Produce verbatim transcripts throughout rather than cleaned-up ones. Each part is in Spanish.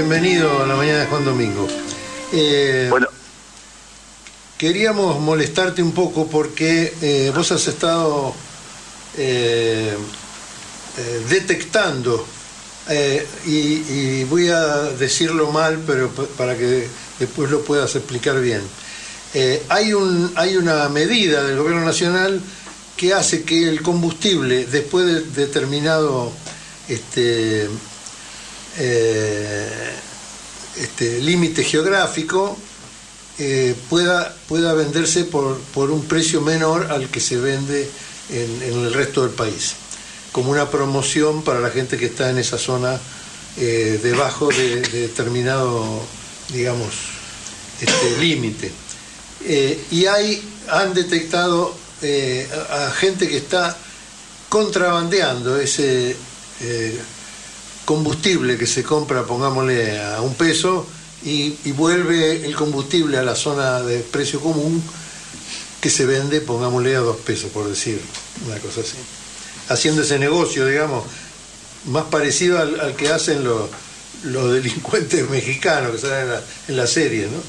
bienvenido a la mañana de Juan Domingo. Eh, bueno. Queríamos molestarte un poco porque eh, vos has estado eh, eh, detectando, eh, y, y voy a decirlo mal, pero para que después lo puedas explicar bien. Eh, hay, un, hay una medida del Gobierno Nacional que hace que el combustible, después de determinado este, eh, este límite geográfico, eh, pueda, pueda venderse por, por un precio menor al que se vende en, en el resto del país, como una promoción para la gente que está en esa zona eh, debajo de, de determinado, digamos, este límite. Eh, y hay, han detectado eh, a, a gente que está contrabandeando ese eh, combustible que se compra, pongámosle, a un peso y, y vuelve el combustible a la zona de precio común que se vende, pongámosle, a dos pesos, por decir una cosa así. Haciendo ese negocio, digamos, más parecido al, al que hacen los, los delincuentes mexicanos que salen en la, en la serie, ¿no?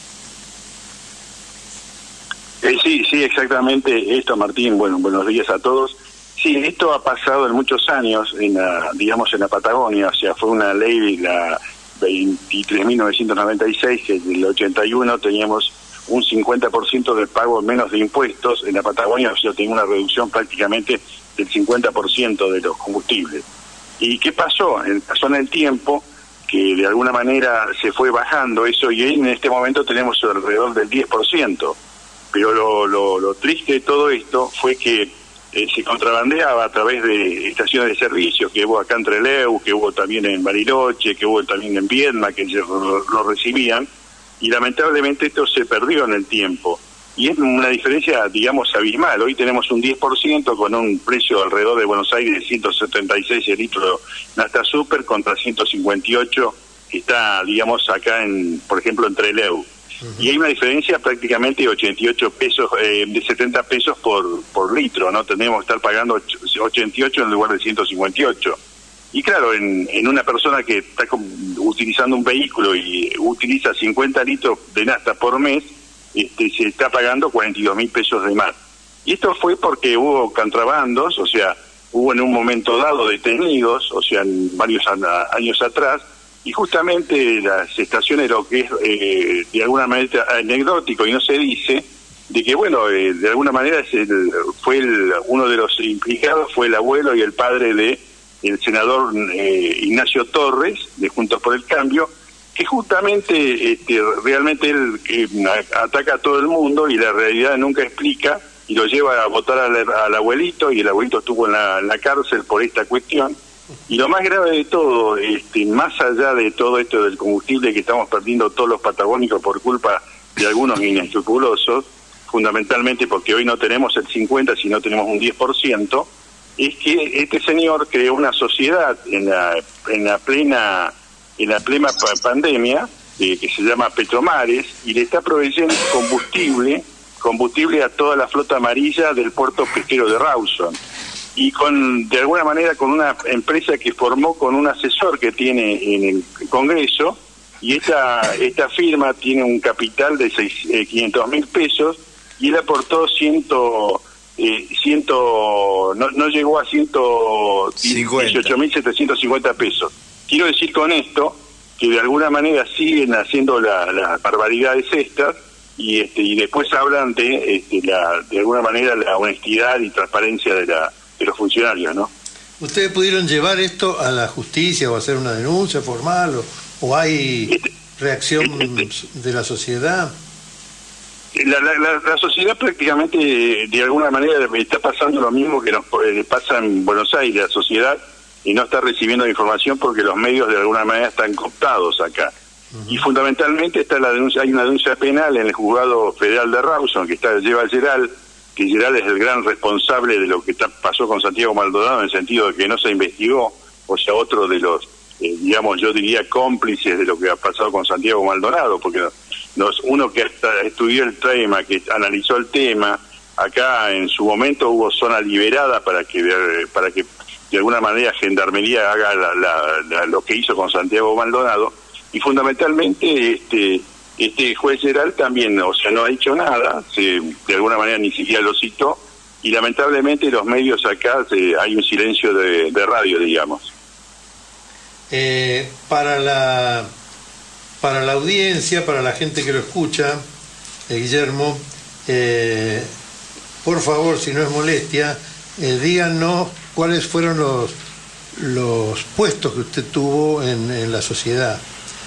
Eh, sí, sí, exactamente esto, Martín. Bueno, buenos días a todos. Sí, esto ha pasado en muchos años, en la, digamos, en la Patagonia. O sea, fue una ley, la veintitrés mil novecientos noventa y seis, que en el ochenta y uno teníamos un cincuenta por ciento de pago menos de impuestos en la Patagonia. O sea, tenía una reducción prácticamente del cincuenta por ciento de los combustibles. ¿Y qué pasó? Pasó en el tiempo que de alguna manera se fue bajando eso, y en este momento tenemos alrededor del diez por ciento. Pero lo, lo, lo triste de todo esto fue que eh, se contrabandeaba a través de estaciones de servicio, que hubo acá en Trelew, que hubo también en Bariloche, que hubo también en Viedma, que lo, lo recibían, y lamentablemente esto se perdió en el tiempo. Y es una diferencia, digamos, abismal. Hoy tenemos un diez por ciento con un precio alrededor de Buenos Aires de ciento setenta y seis el litro Nafta Super contra ciento cincuenta y ocho que está, digamos, acá, en, por ejemplo, en Trelew. Uh-huh. Y hay una diferencia prácticamente de ochenta y ocho pesos, eh, de setenta pesos por, por litro, ¿no? Tenemos que estar pagando ochenta y ocho en lugar de ciento cincuenta y ocho. Y claro, en, en una persona que está con, utilizando un vehículo y utiliza cincuenta litros de nafta por mes, este, se está pagando cuarenta y dos mil pesos de más. Y esto fue porque hubo contrabandos, o sea, hubo en un momento dado detenidos, o sea, en varios años atrás, y justamente las estaciones, lo que es eh, de alguna manera anecdótico y no se dice, de que bueno, eh, de alguna manera es el, fue el, uno de los implicados fue el abuelo y el padre de el senador eh, Ignacio Torres, de Juntos por el Cambio, que justamente este, realmente él eh, ataca a todo el mundo y la realidad nunca explica, y lo lleva a votar al, al abuelito, y el abuelito estuvo en la, en la cárcel por esta cuestión. Y lo más grave de todo, este, más allá de todo esto del combustible que estamos perdiendo todos los patagónicos por culpa de algunos inescrupulosos, fundamentalmente porque hoy no tenemos el cincuenta, sino tenemos un diez por ciento, es que este señor creó una sociedad en la, en la plena en la plena pandemia, eh, que se llama Petromares, y le está proveyendo combustible, combustible a toda la flota amarilla del puerto pesquero de Rawson. Y con, de alguna manera, con una empresa que formó con un asesor que tiene en el Congreso, y esta esta firma tiene un capital de quinientos mil pesos, y él aportó ciento, eh, ciento no, no llegó a ciento dieciocho mil setecientos cincuenta pesos. Quiero decir con esto que de alguna manera siguen haciendo las la barbaridades estas, y este y después hablan de este, la de alguna manera la honestidad y transparencia de la de los funcionarios, ¿no? ¿Ustedes pudieron llevar esto a la justicia o hacer una denuncia formal, o, o hay este, reacción este, de la sociedad? La, la, la, la sociedad prácticamente de alguna manera está pasando lo mismo que nos eh, pasa en Buenos Aires. La sociedad y no está recibiendo información porque los medios de alguna manera están cooptados acá. Uh-huh. Y fundamentalmente está la denuncia, hay una denuncia penal en el juzgado federal de Rawson que está lleva Geral, que Geral es el gran responsable de lo que está, pasó con Santiago Maldonado, en el sentido de que no se investigó, o sea, otro de los, eh, digamos, yo diría cómplices de lo que ha pasado con Santiago Maldonado, porque nos, uno que hasta estudió el tema, que analizó el tema, acá en su momento hubo zona liberada para que para que de alguna manera Gendarmería haga la, la, la, lo que hizo con Santiago Maldonado, y fundamentalmente este este juez general también, o sea, no ha dicho nada, se, de alguna manera ni siquiera lo citó, y lamentablemente los medios acá se, hay un silencio de, de radio, digamos. Eh, para la para la audiencia, para la gente que lo escucha, eh, Guillermo, eh, por favor, si no es molestia, eh, díganos cuáles fueron los los puestos que usted tuvo en, en la sociedad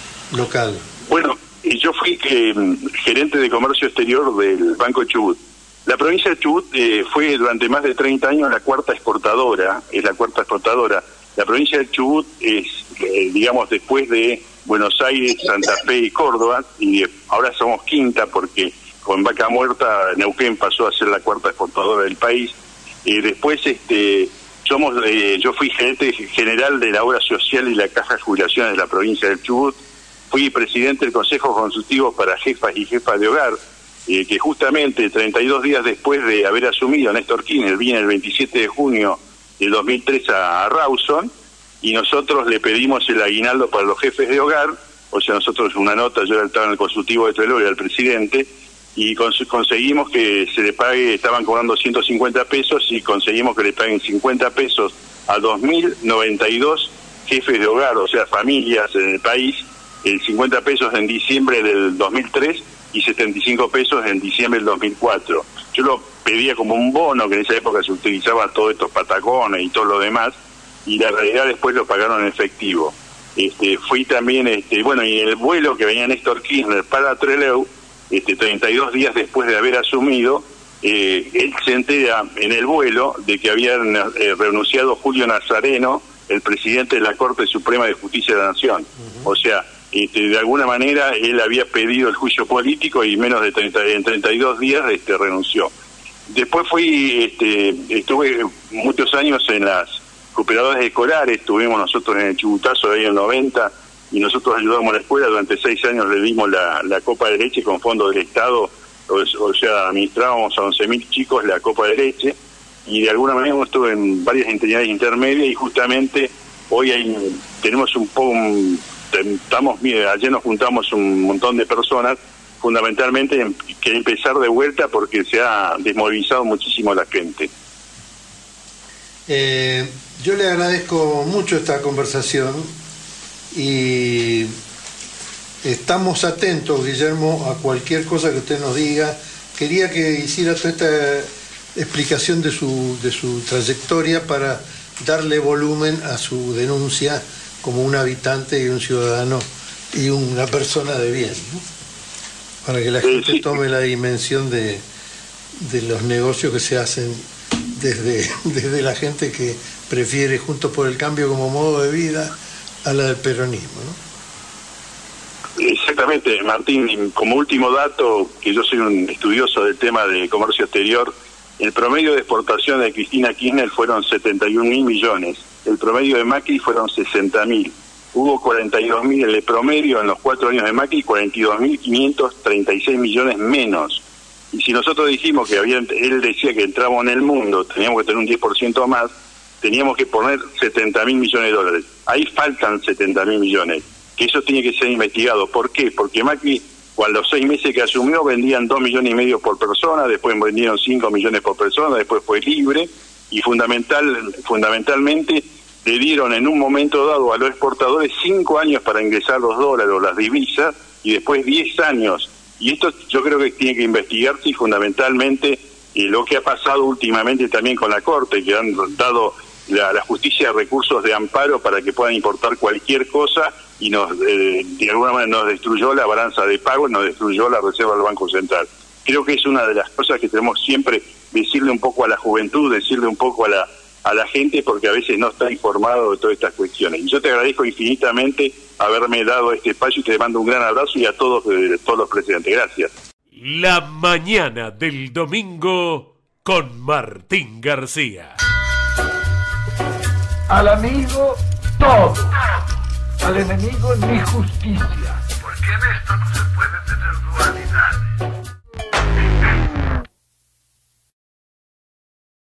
local. Bueno, yo fui eh, gerente de comercio exterior del Banco de Chubut. La provincia de Chubut eh, fue durante más de treinta años la cuarta exportadora, es la cuarta exportadora. La provincia de Chubut es, eh, digamos, después de Buenos Aires, Santa Fe y Córdoba, y ahora somos quinta porque con Vaca Muerta Neuquén pasó a ser la cuarta exportadora del país. Eh, después este somos eh, yo fui gerente general de la obra social y la caja de jubilaciones de la provincia del Chubut. Fui presidente del Consejo Consultivo para Jefas y Jefas de Hogar, eh, que justamente treinta y dos días después de haber asumido Néstor Kirchner, vine el veintisiete de junio del dos mil tres a, a Rawson, y nosotros le pedimos el aguinaldo para los jefes de hogar, o sea, nosotros una nota, yo estaba en el consultivo de Trelew, era el presidente, y cons conseguimos que se le pague, estaban cobrando ciento cincuenta pesos, y conseguimos que le paguen cincuenta pesos a dos mil noventa y dos jefes de hogar, o sea, familias en el país, el cincuenta pesos en diciembre del dos mil tres y setenta y cinco pesos en diciembre del dos mil cuatro. Yo lo pedía como un bono, que en esa época se utilizaba todos estos patacones y todo lo demás, y la realidad después lo pagaron en efectivo. Este, fui también, este, bueno, y el vuelo que venía Néstor Kirchner para Trelew, este, treinta y dos días después de haber asumido, eh, él se entera en el vuelo de que habían eh, renunciado Julio Nazareno, el presidente de la Corte Suprema de Justicia de la Nación. Uh-huh. O sea, este, de alguna manera él había pedido el juicio político y menos de treinta, en treinta y dos días este, renunció. Después fui, este, estuve muchos años en las cooperadoras escolares, estuvimos nosotros en el Chubutazo de ahí en el noventa, y nosotros ayudamos a la escuela, durante seis años le dimos la, la copa de leche con fondos del Estado, o, o sea, administrábamos a once mil chicos la copa de leche, y de alguna manera estuve en varias entidades intermedias, y justamente hoy hay, tenemos un poco, un, estamos, ayer nos juntamos un montón de personas, fundamentalmente en, que empezar de vuelta porque se ha desmovilizado muchísimo la gente. Eh, yo le agradezco mucho esta conversación y estamos atentos, Guillermo, a cualquier cosa que usted nos diga. Quería que hiciera toda esta explicación de su, de su trayectoria para darle volumen a su denuncia como un habitante y un ciudadano y una persona de bien, ¿no? Para que la gente sí. tome la dimensión de, de los negocios que se hacen desde, desde la gente que prefiere Juntos por el Cambio como modo de vida a la del peronismo, ¿no? Exactamente, Martín. Como último dato, que yo soy un estudioso del tema de comercio exterior, el promedio de exportación de Cristina Kirchner fueron setenta y un mil millones, el promedio de Macri fueron sesenta mil. Hubo cuarenta y dos mil en el promedio en los cuatro años de Macri, cuarenta y dos mil quinientos treinta y seis millones menos. Y si nosotros dijimos que había, él decía que entramos en el mundo, teníamos que tener un diez por ciento más, teníamos que poner setenta mil millones de dólares. Ahí faltan setenta mil millones, que eso tiene que ser investigado. ¿Por qué? Porque Macri, a los seis meses que asumió, vendían dos millones y medio por persona, después vendieron cinco millones por persona, después fue libre, y fundamental, fundamentalmente le dieron en un momento dado a los exportadores cinco años para ingresar los dólares o las divisas, y después diez años. Y esto yo creo que tiene que investigarse, y fundamentalmente eh, lo que ha pasado últimamente también con la Corte, que han dado la, la justicia recursos de amparo para que puedan importar cualquier cosa, y nos eh, de alguna manera nos destruyó la balanza de pago, nos destruyó la reserva del Banco Central. Creo que es una de las cosas que tenemos siempre, decirle un poco a la juventud, decirle un poco a la a la gente, porque a veces no está informado de todas estas cuestiones. Y yo te agradezco infinitamente haberme dado este espacio y te mando un gran abrazo, y a todos, eh, todos los presidentes. Gracias. La mañana del domingo con Martín García. Al amigo todo, al enemigo ni justicia. Porque en esto no se puede